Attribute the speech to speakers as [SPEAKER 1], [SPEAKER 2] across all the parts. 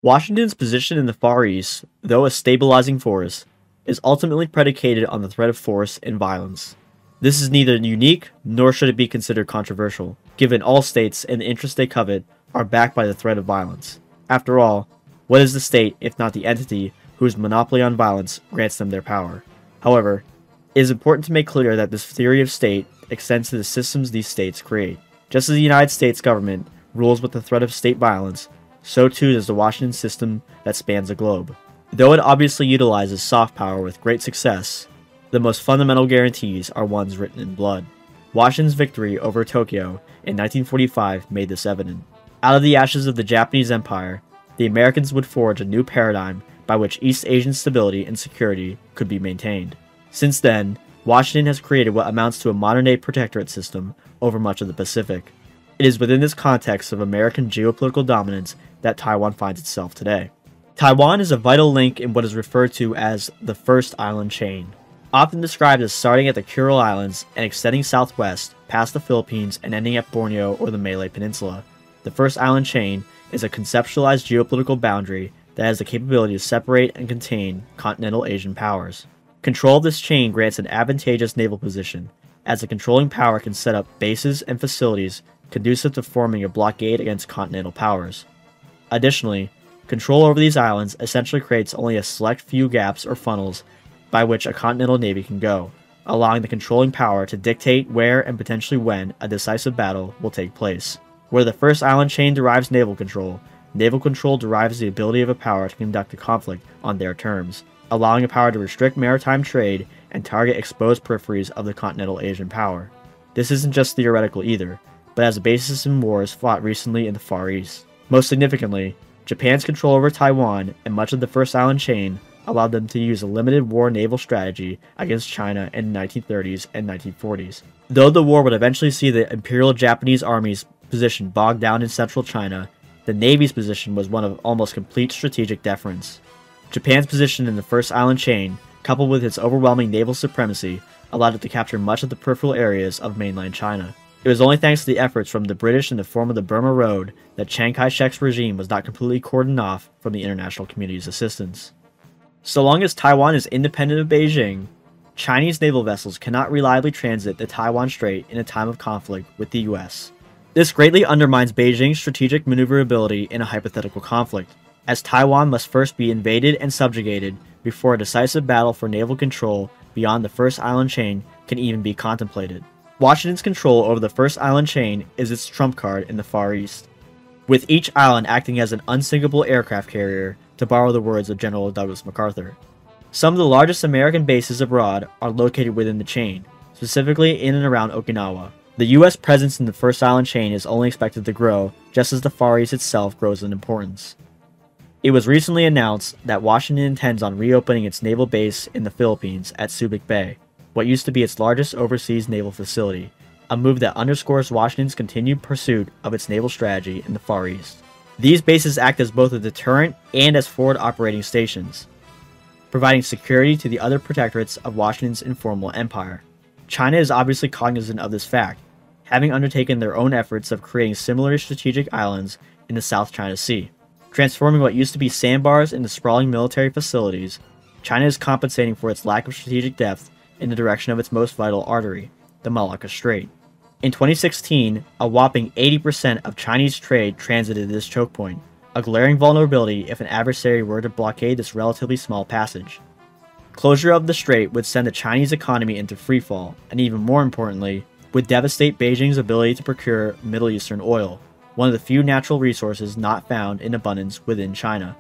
[SPEAKER 1] Washington's position in the Far East, though a stabilizing force, is ultimately predicated on the threat of force and violence. This is neither unique nor should it be considered controversial, given all states and the interests they covet are backed by the threat of violence. After all, what is the state if not the entity whose monopoly on violence grants them their power? However, it is important to make clear that this theory of state extends to the systems these states create. Just as the United States government rules with the threat of state violence, so too does the Washington system that spans the globe. Though it obviously utilizes soft power with great success, the most fundamental guarantees are ones written in blood. Washington's victory over Tokyo in 1945 made this evident. Out of the ashes of the Japanese Empire, the Americans would forge a new paradigm by which East Asian stability and security could be maintained. Since then, Washington has created what amounts to a modern-day protectorate system over much of the Pacific. It is within this context of American geopolitical dominance that Taiwan finds itself today. Taiwan is a vital link in what is referred to as the First Island Chain, often described as starting at the Kuril Islands and extending southwest past the Philippines and ending at Borneo or the Malay Peninsula. The First Island Chain is a conceptualized geopolitical boundary that has the capability to separate and contain continental Asian powers. Control of this chain grants an advantageous naval position, as the controlling power can set up bases and facilities conducive to forming a blockade against continental powers. Additionally, control over these islands essentially creates only a select few gaps or funnels by which a continental navy can go, allowing the controlling power to dictate where and potentially when a decisive battle will take place. Where the First Island Chain derives naval control derives the ability of a power to conduct a conflict on their terms, allowing a power to restrict maritime trade and target exposed peripheries of the continental Asian power. This isn't just theoretical either, but has a basis in wars fought recently in the Far East. Most significantly, Japan's control over Taiwan and much of the First Island Chain allowed them to use a limited war naval strategy against China in the 1930s and 1940s. Though the war would eventually see the Imperial Japanese Army's position bogged down in central China, the Navy's position was one of almost complete strategic deference. Japan's position in the First Island Chain, coupled with its overwhelming naval supremacy, allowed it to capture much of the peripheral areas of mainland China. It was only thanks to the efforts from the British in the form of the Burma Road that Chiang Kai-shek's regime was not completely cordoned off from the international community's assistance. So long as Taiwan is independent of Beijing, Chinese naval vessels cannot reliably transit the Taiwan Strait in a time of conflict with the US. This greatly undermines Beijing's strategic maneuverability in a hypothetical conflict, as Taiwan must first be invaded and subjugated before a decisive battle for naval control beyond the First Island Chain can even be contemplated. Washington's control over the First Island Chain is its trump card in the Far East, with each island acting as an unsinkable aircraft carrier, to borrow the words of General Douglas MacArthur. Some of the largest American bases abroad are located within the chain, specifically in and around Okinawa. The US presence in the First Island Chain is only expected to grow, just as the Far East itself grows in importance. It was recently announced that Washington intends on reopening its naval base in the Philippines at Subic Bay, what used to be its largest overseas naval facility, a move that underscores Washington's continued pursuit of its naval strategy in the Far East. These bases act as both a deterrent and as forward operating stations, providing security to the other protectorates of Washington's informal empire. China is obviously cognizant of this fact, having undertaken their own efforts of creating similar strategic islands in the South China Sea. Transforming what used to be sandbars into sprawling military facilities, China is compensating for its lack of strategic depth in the direction of its most vital artery, the Malacca Strait. In 2016, a whopping 80% of Chinese trade transited this choke point, a glaring vulnerability if an adversary were to blockade this relatively small passage. Closure of the strait would send the Chinese economy into freefall, and even more importantly, would devastate Beijing's ability to procure Middle Eastern oil, one of the few natural resources not found in abundance within China.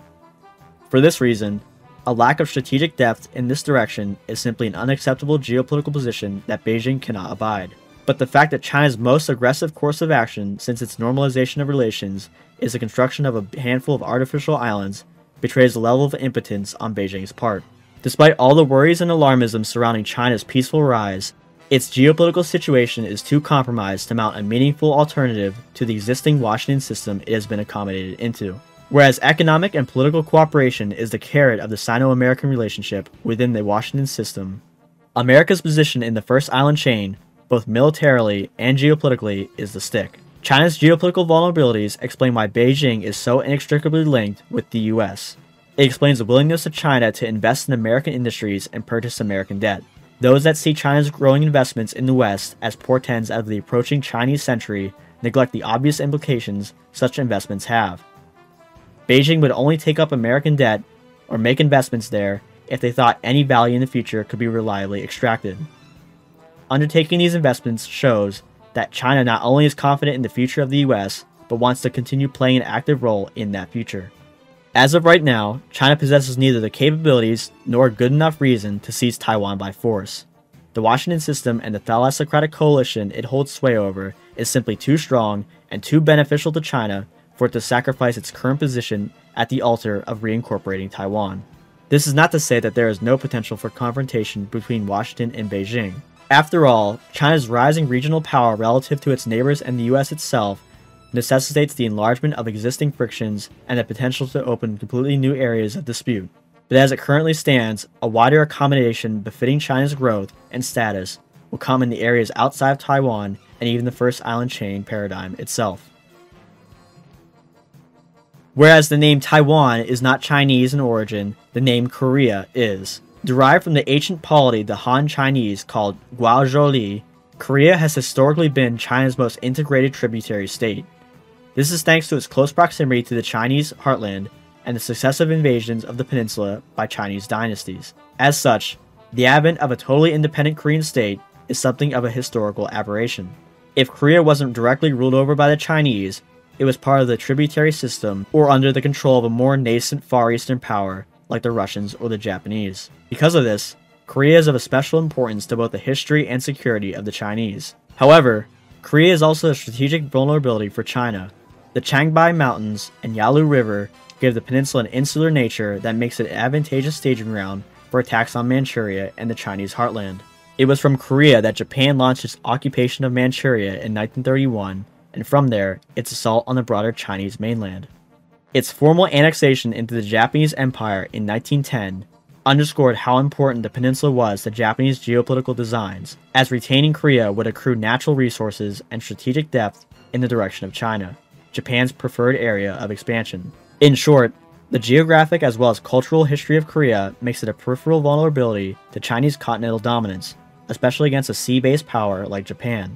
[SPEAKER 1] For this reason, a lack of strategic depth in this direction is simply an unacceptable geopolitical position that Beijing cannot abide. But the fact that China's most aggressive course of action since its normalization of relations is the construction of a handful of artificial islands betrays the level of impotence on Beijing's part. Despite all the worries and alarmism surrounding China's peaceful rise, its geopolitical situation is too compromised to mount a meaningful alternative to the existing Washington system it has been accommodated into. Whereas economic and political cooperation is the carrot of the Sino-American relationship within the Washington system, America's position in the First Island Chain, both militarily and geopolitically, is the stick. China's geopolitical vulnerabilities explain why Beijing is so inextricably linked with the US. It explains the willingness of China to invest in American industries and purchase American debt. Those that see China's growing investments in the West as portends of the approaching Chinese century neglect the obvious implications such investments have. Beijing would only take up American debt or make investments there if they thought any value in the future could be reliably extracted. Undertaking these investments shows that China not only is confident in the future of the US, but wants to continue playing an active role in that future. As of right now, China possesses neither the capabilities nor good enough reason to seize Taiwan by force. The Washington system and the thalassocratic coalition it holds sway over is simply too strong and too beneficial to China for it to sacrifice its current position at the altar of reincorporating Taiwan. This is not to say that there is no potential for confrontation between Washington and Beijing. After all, China's rising regional power relative to its neighbors and the US itself necessitates the enlargement of existing frictions and the potential to open completely new areas of dispute. But as it currently stands, a wider accommodation befitting China's growth and status will come in the areas outside of Taiwan and even the first island chain paradigm itself. Whereas the name Taiwan is not Chinese in origin, the name Korea is. Derived from the ancient polity the Han Chinese called Guaozhouli, Korea has historically been China's most integrated tributary state. This is thanks to its close proximity to the Chinese heartland and the successive invasions of the peninsula by Chinese dynasties. As such, the advent of a totally independent Korean state is something of a historical aberration. If Korea wasn't directly ruled over by the Chinese, it was part of the tributary system or under the control of a more nascent Far Eastern power like the Russians or the Japanese. Because of this, Korea is of a special importance to both the history and security of the Chinese. However, Korea is also a strategic vulnerability for China. The Changbai Mountains and Yalu River give the peninsula an insular nature that makes it an advantageous staging ground for attacks on Manchuria and the Chinese heartland. It was from Korea that Japan launched its occupation of Manchuria in 1931, and from there, its assault on the broader Chinese mainland. Its formal annexation into the Japanese Empire in 1910 underscored how important the peninsula was to Japanese geopolitical designs, as retaining Korea would accrue natural resources and strategic depth in the direction of China, Japan's preferred area of expansion. In short, the geographic as well as cultural history of Korea makes it a peripheral vulnerability to Chinese continental dominance, especially against a sea-based power like Japan.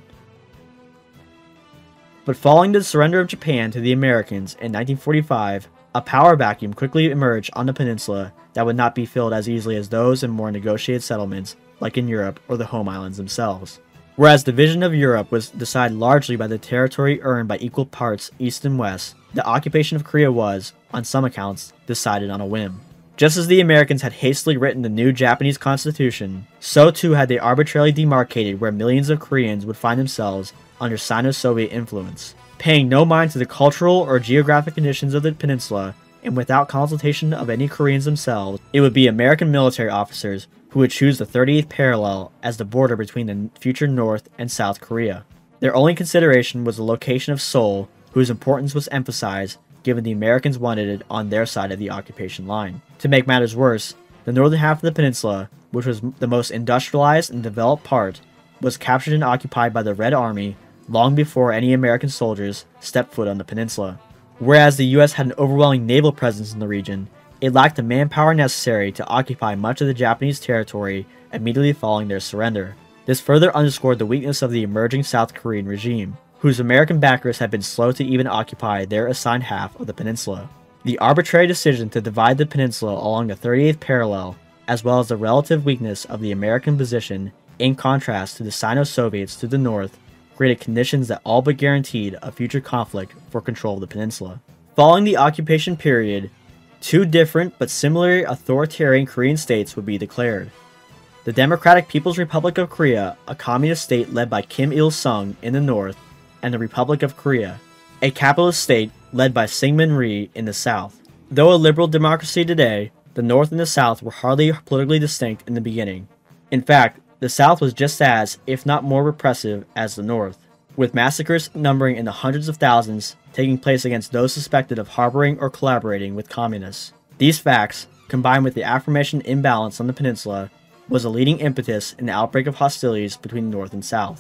[SPEAKER 1] But following the surrender of Japan to the Americans in 1945, a power vacuum quickly emerged on the peninsula that would not be filled as easily as those in more negotiated settlements like in Europe or the home islands themselves. Whereas the division of Europe was decided largely by the territory earned by equal parts east and west, the occupation of Korea was, on some accounts, decided on a whim. Just as the Americans had hastily written the new Japanese constitution, so too had they arbitrarily demarcated where millions of Koreans would find themselves under Sino-Soviet influence. Paying no mind to the cultural or geographic conditions of the peninsula, and without consultation of any Koreans themselves, it would be American military officers who would choose the 38th parallel as the border between the future North and South Korea. Their only consideration was the location of Seoul, whose importance was emphasized given the Americans wanted it on their side of the occupation line. To make matters worse, the northern half of the peninsula, which was the most industrialized and developed part, was captured and occupied by the Red Army long before any American soldiers stepped foot on the peninsula. Whereas the US had an overwhelming naval presence in the region, it lacked the manpower necessary to occupy much of the Japanese territory immediately following their surrender. This further underscored the weakness of the emerging South Korean regime, whose American backers had been slow to even occupy their assigned half of the peninsula. The arbitrary decision to divide the peninsula along the 38th parallel, as well as the relative weakness of the American position in contrast to the Sino-Soviets to the north, created conditions that all but guaranteed a future conflict for control of the peninsula. Following the occupation period, two different but similarly authoritarian Korean states would be declared. The Democratic People's Republic of Korea, a communist state led by Kim Il-sung in the north, and the Republic of Korea, a capitalist state led by Syngman Rhee in the south. Though a liberal democracy today, the north and the south were hardly politically distinct in the beginning. In fact, the South was just as, if not more repressive, as the North, with massacres numbering in the hundreds of thousands taking place against those suspected of harboring or collaborating with communists. These facts, combined with the aforementioned imbalance on the peninsula, was a leading impetus in the outbreak of hostilities between North and South.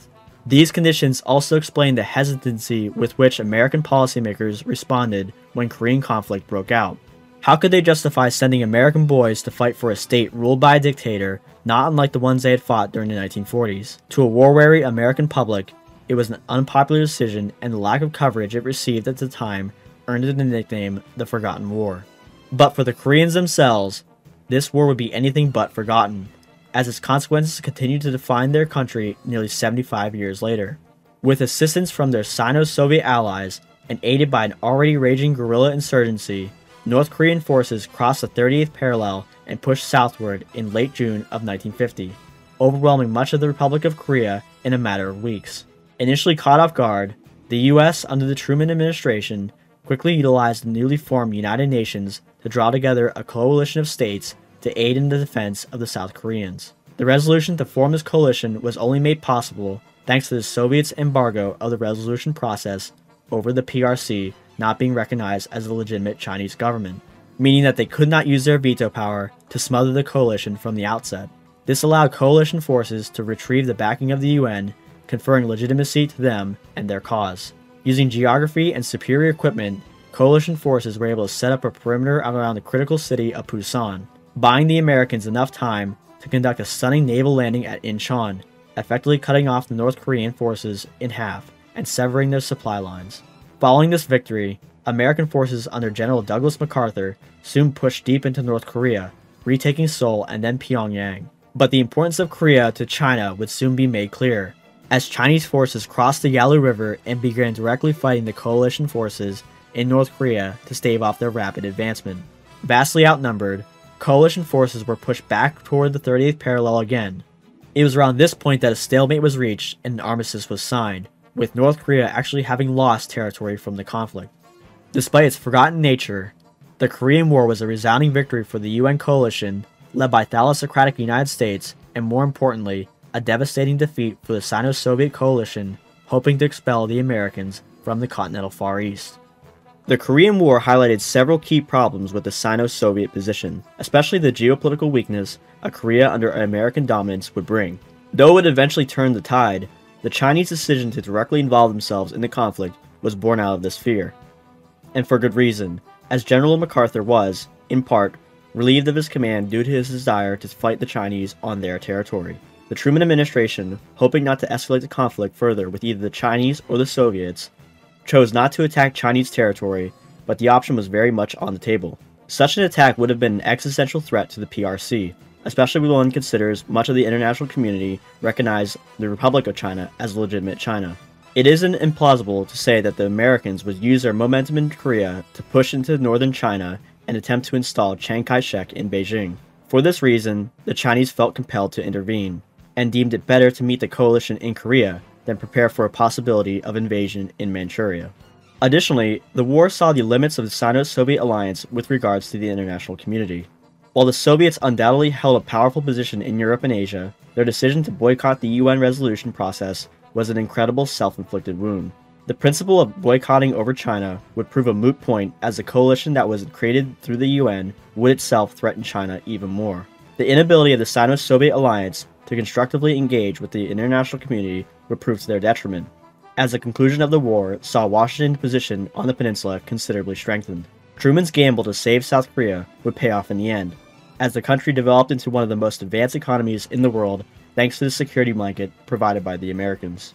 [SPEAKER 1] These conditions also explain the hesitancy with which American policymakers responded when Korean conflict broke out. How could they justify sending American boys to fight for a state ruled by a dictator, not unlike the ones they had fought during the 1940s? To a war-weary American public, it was an unpopular decision, and the lack of coverage it received at the time earned it the nickname the Forgotten War. But for the Koreans themselves, this war would be anything but forgotten, as its consequences continued to define their country nearly 75 years later. With assistance from their Sino-Soviet allies, and aided by an already raging guerrilla insurgency, North Korean forces crossed the 38th parallel and pushed southward in late June of 1950, overwhelming much of the Republic of Korea in a matter of weeks. Initially caught off guard, the US, under the Truman administration, quickly utilized the newly formed United Nations to draw together a coalition of states to aid in the defense of the South Koreans. The resolution to form this coalition was only made possible thanks to the Soviets' embargo of the resolution process over the PRC not being recognized as a legitimate Chinese government, meaning that they could not use their veto power to smother the coalition from the outset. This allowed coalition forces to retrieve the backing of the UN, conferring legitimacy to them and their cause. Using geography and superior equipment, coalition forces were able to set up a perimeter around the critical city of Pusan, buying the Americans enough time to conduct a stunning naval landing at Incheon, effectively cutting off the North Korean forces in half and severing their supply lines. Following this victory, American forces under General Douglas MacArthur soon pushed deep into North Korea, retaking Seoul and then Pyongyang. But the importance of Korea to China would soon be made clear, as Chinese forces crossed the Yalu River and began directly fighting the coalition forces in North Korea to stave off their rapid advancement. Vastly outnumbered, coalition forces were pushed back toward the 38th parallel again. It was around this point that a stalemate was reached and an armistice was signed, with North Korea actually having lost territory from the conflict. Despite its forgotten nature, the Korean War was a resounding victory for the UN coalition, led by thalassocratic United States, and more importantly, a devastating defeat for the Sino-Soviet coalition, hoping to expel the Americans from the continental Far East. The Korean War highlighted several key problems with the Sino-Soviet position, especially the geopolitical weakness a Korea under American dominance would bring. Though it eventually turned the tide, the Chinese decision to directly involve themselves in the conflict was born out of this fear. And for good reason, as General MacArthur was, in part, relieved of his command due to his desire to fight the Chinese on their territory. The Truman administration, hoping not to escalate the conflict further with either the Chinese or the Soviets, chose not to attack Chinese territory, but the option was very much on the table. Such an attack would have been an existential threat to the PRC, especially when one considers much of the international community recognize the Republic of China as legitimate China. It isn't implausible to say that the Americans would use their momentum in Korea to push into northern China and attempt to install Chiang Kai-shek in Beijing. For this reason, the Chinese felt compelled to intervene, and deemed it better to meet the coalition in Korea than prepare for a possibility of invasion in Manchuria. Additionally, the war saw the limits of the Sino-Soviet alliance with regards to the international community. While the Soviets undoubtedly held a powerful position in Europe and Asia, their decision to boycott the UN resolution process was an incredible self-inflicted wound. The principle of boycotting over China would prove a moot point, as the coalition that was created through the UN would itself threaten China even more. The inability of the Sino-Soviet alliance to constructively engage with the international community would prove to their detriment, as the conclusion of the war saw Washington's position on the peninsula considerably strengthened. Truman's gamble to save South Korea would pay off in the end, as the country developed into one of the most advanced economies in the world thanks to the security blanket provided by the Americans.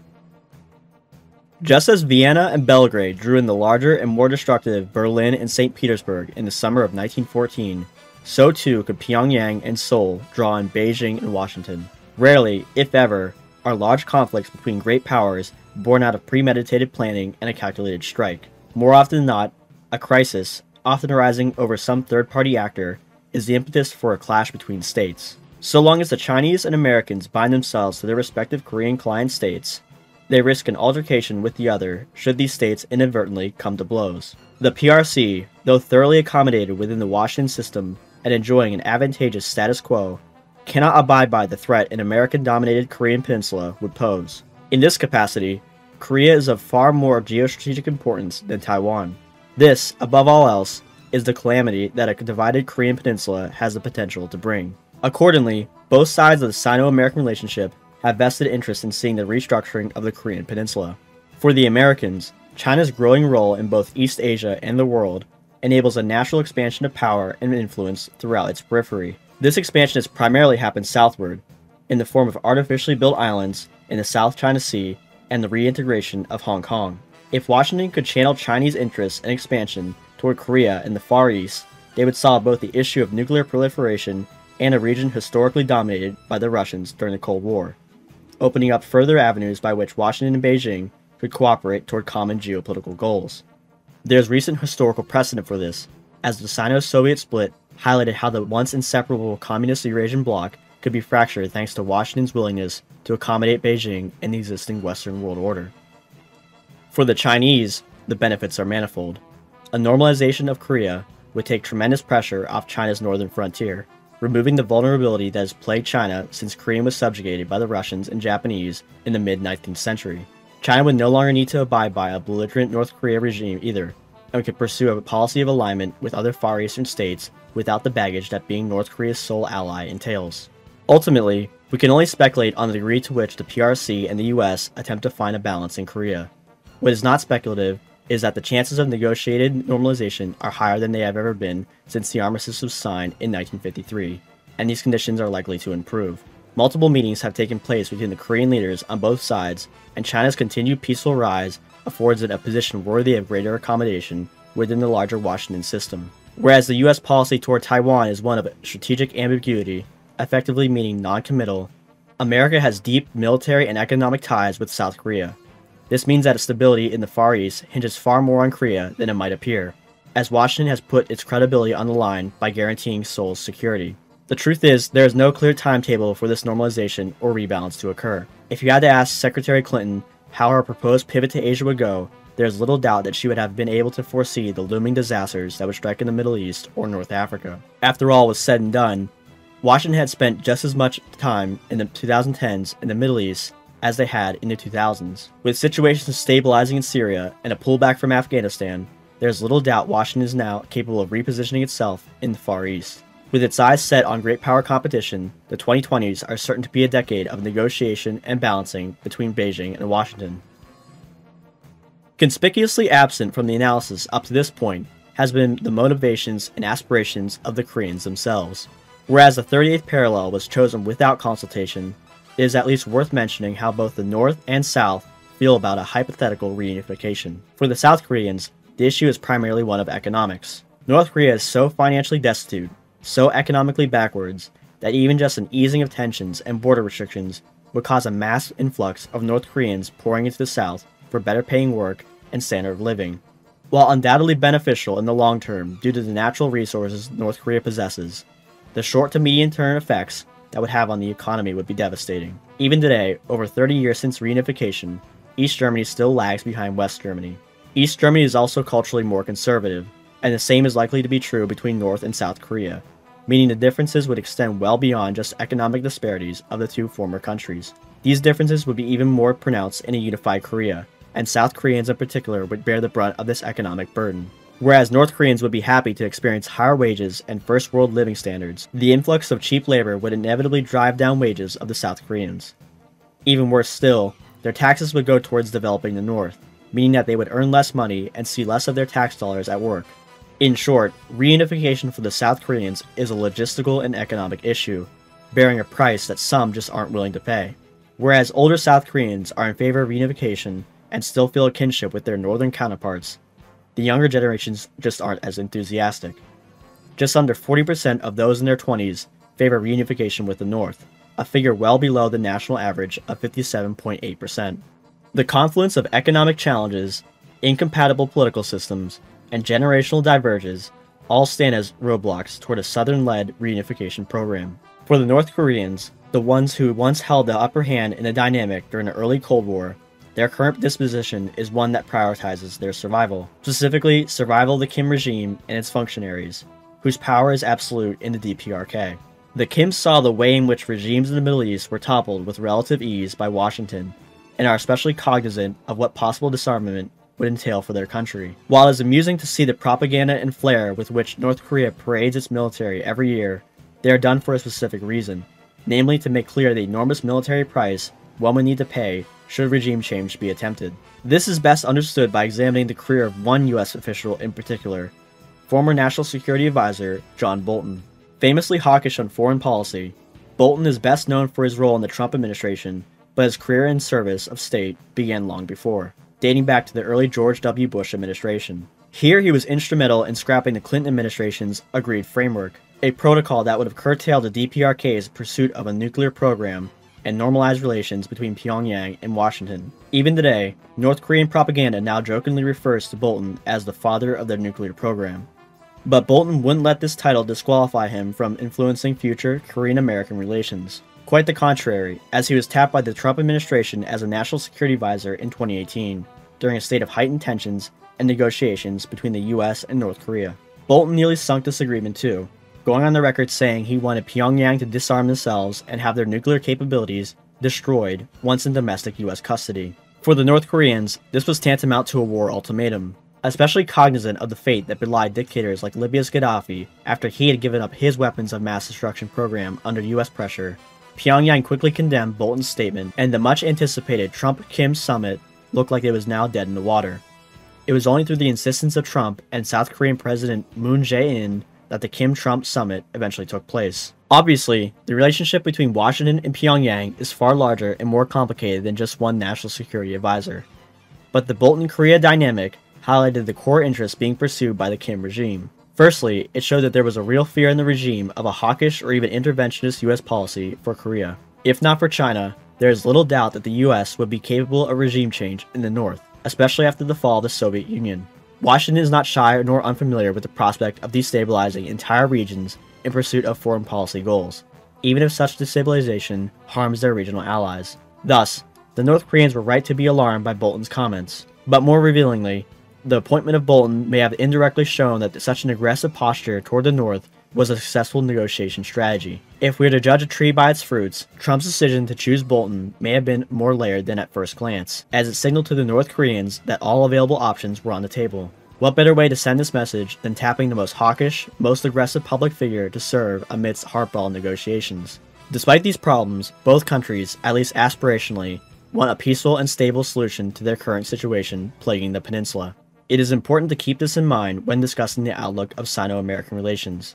[SPEAKER 1] Just as Vienna and Belgrade drew in the larger and more destructive Berlin and St. Petersburg in the summer of 1914, so too could Pyongyang and Seoul draw in Beijing and Washington. Rarely, if ever, are large conflicts between great powers born out of premeditated planning and a calculated strike. More often than not, a crisis, often arising over some third-party actor, is the impetus for a clash between states. So long as the Chinese and Americans bind themselves to their respective Korean client states, they risk an altercation with the other should these states inadvertently come to blows. The PRC, though thoroughly accommodated within the Washington system and enjoying an advantageous status quo, cannot abide by the threat an American-dominated Korean peninsula would pose. In this capacity, Korea is of far more geostrategic importance than Taiwan. This, above all else, is the calamity that a divided Korean peninsula has the potential to bring. Accordingly, both sides of the Sino-American relationship have vested interest in seeing the restructuring of the Korean Peninsula. For the Americans, China's growing role in both East Asia and the world enables a natural expansion of power and influence throughout its periphery. This expansion has primarily happened southward, in the form of artificially built islands in the South China Sea and the reintegration of Hong Kong. If Washington could channel Chinese interests and expansion toward Korea in the Far East, they would solve both the issue of nuclear proliferation and a region historically dominated by the Russians during the Cold War, opening up further avenues by which Washington and Beijing could cooperate toward common geopolitical goals. There's recent historical precedent for this, as the Sino-Soviet split highlighted how the once inseparable communist Eurasian bloc could be fractured thanks to Washington's willingness to accommodate Beijing in the existing Western world order. For the Chinese, the benefits are manifold. A normalization of Korea would take tremendous pressure off China's northern frontier, removing the vulnerability that has plagued China since Korea was subjugated by the Russians and Japanese in the mid-19th century. China would no longer need to abide by a belligerent North Korea regime either, and could pursue a policy of alignment with other Far Eastern states without the baggage that being North Korea's sole ally entails. Ultimately, we can only speculate on the degree to which the PRC and the US attempt to find a balance in Korea. What is not speculative is that the chances of negotiated normalization are higher than they have ever been since the armistice was signed in 1953, and these conditions are likely to improve. Multiple meetings have taken place between the Korean leaders on both sides, and China's continued peaceful rise affords it a position worthy of greater accommodation within the larger Washington system. Whereas the US policy toward Taiwan is one of strategic ambiguity, effectively meaning non-committal, America has deep military and economic ties with South Korea. This means that its stability in the Far East hinges far more on Korea than it might appear, as Washington has put its credibility on the line by guaranteeing Seoul's security. The truth is, there is no clear timetable for this normalization or rebalance to occur. If you had to ask Secretary Clinton how her proposed pivot to Asia would go, there is little doubt that she would have been able to foresee the looming disasters that would strike in the Middle East or North Africa. After all was said and done, Washington had spent just as much time in the 2010s in the Middle East as they had in the 2000s. With situations stabilizing in Syria and a pullback from Afghanistan, there is little doubt Washington is now capable of repositioning itself in the Far East. With its eyes set on great power competition, the 2020s are certain to be a decade of negotiation and balancing between Beijing and Washington. Conspicuously absent from the analysis up to this point has been the motivations and aspirations of the Koreans themselves. Whereas the 38th parallel was chosen without consultation, it is at least worth mentioning how both the North and South feel about a hypothetical reunification. For the South Koreans, the issue is primarily one of economics. North Korea is so financially destitute, so economically backwards, that even just an easing of tensions and border restrictions would cause a mass influx of North Koreans pouring into the South for better paying work and standard of living. While undoubtedly beneficial in the long term due to the natural resources North Korea possesses, the short to medium term effects that would have on the economy would be devastating. Even today, over 30 years since reunification, East Germany still lags behind West Germany. East Germany is also culturally more conservative, and the same is likely to be true between North and South Korea, meaning the differences would extend well beyond just economic disparities of the two former countries. These differences would be even more pronounced in a unified Korea, and South Koreans in particular would bear the brunt of this economic burden. Whereas North Koreans would be happy to experience higher wages and first world living standards, the influx of cheap labor would inevitably drive down wages of the South Koreans. Even worse still, their taxes would go towards developing the North, meaning that they would earn less money and see less of their tax dollars at work. In short, reunification for the South Koreans is a logistical and economic issue, bearing a price that some just aren't willing to pay. Whereas older South Koreans are in favor of reunification and still feel a kinship with their northern counterparts, the younger generations just aren't as enthusiastic. Just under 40% of those in their 20s favor reunification with the North, a figure well below the national average of 57.8%. The confluence of economic challenges, incompatible political systems, and generational diverges all stand as roadblocks toward a Southern-led reunification program. For the North Koreans, the ones who once held the upper hand in the dynamic during the early Cold War, their current disposition is one that prioritizes their survival, specifically survival of the Kim regime and its functionaries, whose power is absolute in the DPRK. The Kims saw the way in which regimes in the Middle East were toppled with relative ease by Washington, and are especially cognizant of what possible disarmament would entail for their country. While it is amusing to see the propaganda and flair with which North Korea parades its military every year, they are done for a specific reason. namely to make clear the enormous military price one would need to pay should regime change be attempted. This is best understood by examining the career of one US official in particular, former National Security Advisor John Bolton. Famously hawkish on foreign policy, Bolton is best known for his role in the Trump administration, but his career in service of state began long before, dating back to the early George W. Bush administration. Here he was instrumental in scrapping the Clinton administration's Agreed Framework, a protocol that would have curtailed the DPRK's pursuit of a nuclear program and normalized relations between Pyongyang and Washington. Even today, North Korean propaganda now jokingly refers to Bolton as the father of their nuclear program. But Bolton wouldn't let this title disqualify him from influencing future Korean-American relations. Quite the contrary, as he was tapped by the Trump administration as a national security advisor in 2018, during a state of heightened tensions and negotiations between the US and North Korea. Bolton nearly sunk this agreement too, going on the record saying he wanted Pyongyang to disarm themselves and have their nuclear capabilities destroyed once in domestic US custody. For the North Koreans, this was tantamount to a war ultimatum, especially cognizant of the fate that belied dictators like Libya's Gaddafi after he had given up his weapons of mass destruction program under US pressure. Pyongyang quickly condemned Bolton's statement, and the much-anticipated Trump-Kim summit looked like it was now dead in the water. It was only through the insistence of Trump and South Korean President Moon Jae-in that the Kim-Trump summit eventually took place. Obviously, the relationship between Washington and Pyongyang is far larger and more complicated than just one national security advisor. But the Bolton-Korea dynamic highlighted the core interests being pursued by the Kim regime. Firstly, it showed that there was a real fear in the regime of a hawkish or even interventionist US policy for Korea. If not for China, there is little doubt that the US would be capable of regime change in the North, especially after the fall of the Soviet Union. Washington is not shy nor unfamiliar with the prospect of destabilizing entire regions in pursuit of foreign policy goals, even if such destabilization harms their regional allies. Thus, the North Koreans were right to be alarmed by Bolton's comments. But more revealingly, the appointment of Bolton may have indirectly shown that such an aggressive posture toward the North was a successful negotiation strategy. If we are to judge a tree by its fruits, Trump's decision to choose Bolton may have been more layered than at first glance, as it signaled to the North Koreans that all available options were on the table. What better way to send this message than tapping the most hawkish, most aggressive public figure to serve amidst hardball negotiations? Despite these problems, both countries, at least aspirationally, want a peaceful and stable solution to their current situation plaguing the peninsula. It is important to keep this in mind when discussing the outlook of Sino-American relations,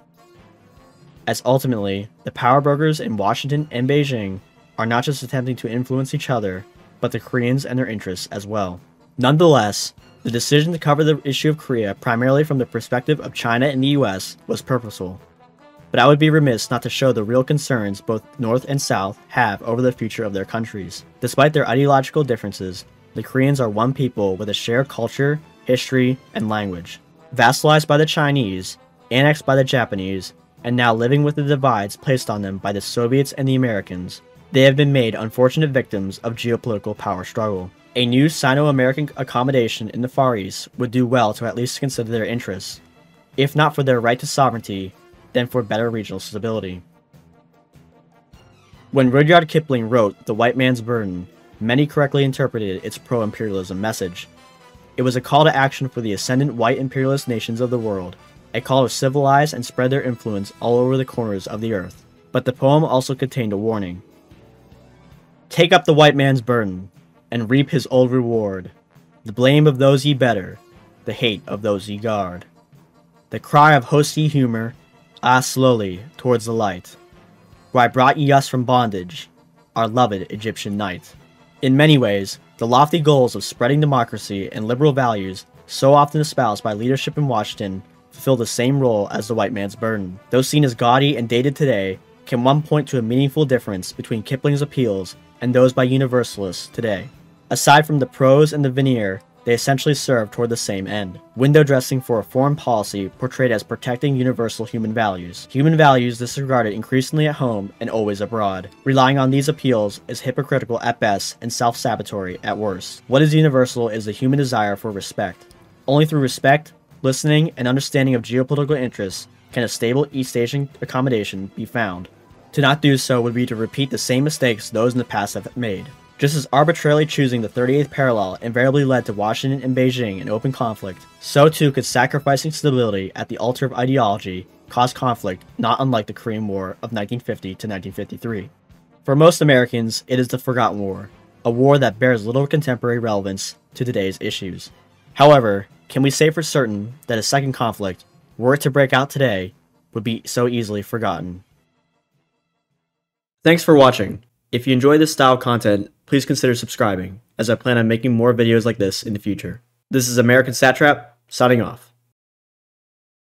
[SPEAKER 1] as ultimately, the power brokers in Washington and Beijing are not just attempting to influence each other, but the Koreans and their interests as well. Nonetheless, the decision to cover the issue of Korea primarily from the perspective of China and the US was purposeful. But I would be remiss not to show the real concerns both North and South have over the future of their countries. Despite their ideological differences, the Koreans are one people with a shared culture, history, and language. Vassalized by the Chinese, annexed by the Japanese, and now living with the divides placed on them by the Soviets and the Americans, they have been made unfortunate victims of geopolitical power struggle. A new Sino-American accommodation in the Far East would do well to at least consider their interests, if not for their right to sovereignty, then for better regional stability. When Rudyard Kipling wrote The White Man's Burden, many correctly interpreted its pro-imperialism message. It was a call to action for the ascendant white imperialist nations of the world, a call to civilize and spread their influence all over the corners of the earth. But the poem also contained a warning. Take up the white man's burden, and reap his old reward, the blame of those ye better, the hate of those ye guard. The cry of host ye humor, slowly towards the light. Why brought ye us from bondage, our loved Egyptian night? In many ways, the lofty goals of spreading democracy and liberal values, so often espoused by leadership in Washington, fulfill the same role as the white man's burden. Though seen as gaudy and dated today, can one point to a meaningful difference between Kipling's appeals and those by universalists today? Aside from the prose and the veneer, they essentially serve toward the same end. Window dressing for a foreign policy portrayed as protecting universal human values. Human values disregarded increasingly at home and always abroad. Relying on these appeals is hypocritical at best and self-sabotatory at worst. What is universal is the human desire for respect. Only through respect, listening, and understanding of geopolitical interests can a stable East Asian accommodation be found. To not do so would be to repeat the same mistakes those in the past have made. Just as arbitrarily choosing the 38th parallel invariably led to Washington and Beijing in open conflict, so too could sacrificing stability at the altar of ideology cause conflict not unlike the Korean War of 1950 to 1953. For most Americans, it is the Forgotten War, a war that bears little contemporary relevance to today's issues. However, can we say for certain that a second conflict, were it to break out today, would be so easily forgotten? Thanks for watching. If you enjoy this style of content, please consider subscribing, as I plan on making more videos like this in the future. This is American Satrap, signing off.